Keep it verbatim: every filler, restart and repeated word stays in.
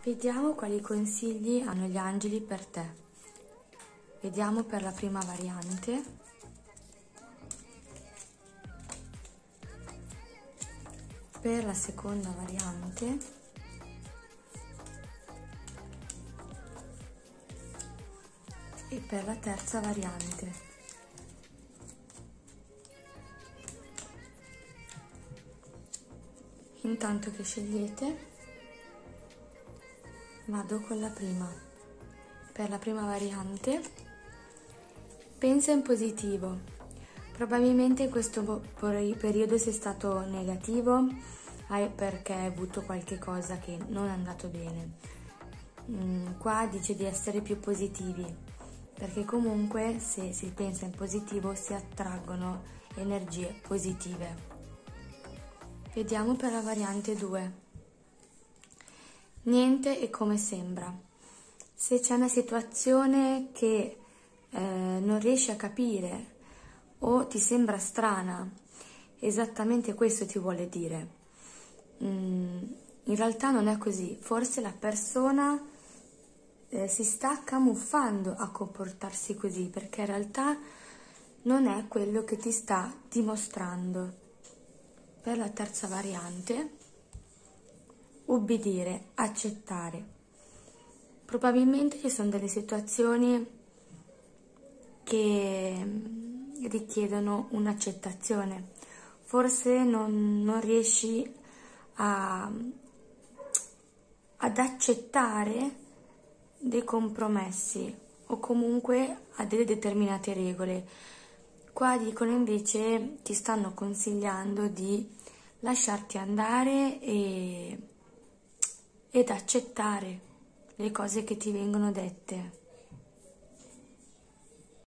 Vediamo quali consigli hanno gli angeli per te. Vediamo per la prima variante. Per la seconda variante. E per la terza variante. Intanto che scegliete, vado con la prima. Per la prima variante, pensa in positivo. Probabilmente in questo periodo sei stato negativo perché hai avuto qualche cosa che non è andato bene. Mm, qua dice di essere più positivi, perché comunque se si pensa in positivo si attraggono energie positive. Vediamo per la variante due. Niente è come sembra. Se c'è una situazione che eh, non riesci a capire o ti sembra strana, esattamente questo ti vuole dire. Mm, in realtà non è così. Forse la persona eh, si sta camuffando a comportarsi così, perché in realtà non è quello che ti sta dimostrando. Per la terza variante, ubbidire, accettare. Probabilmente ci sono delle situazioni che richiedono un'accettazione. Forse non, non riesci a, ad accettare dei compromessi o comunque a delle determinate regole. Qua dicono invece, ti stanno consigliando di lasciarti andare e ed accettare le cose che ti vengono dette.